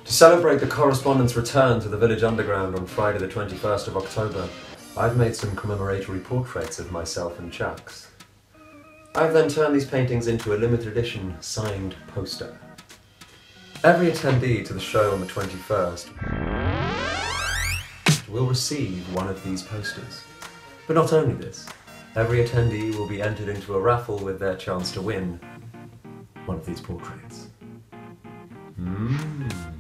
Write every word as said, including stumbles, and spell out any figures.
To celebrate the Correspondents' return to the Village Underground on Friday the twenty-first of October, I've made some commemoratory portraits of myself and Chucks. I've then turned these paintings into a limited edition signed poster. Every attendee to the show on the twenty-first will receive one of these posters. But not only this, every attendee will be entered into a raffle with their chance to win one of these portraits. Mm.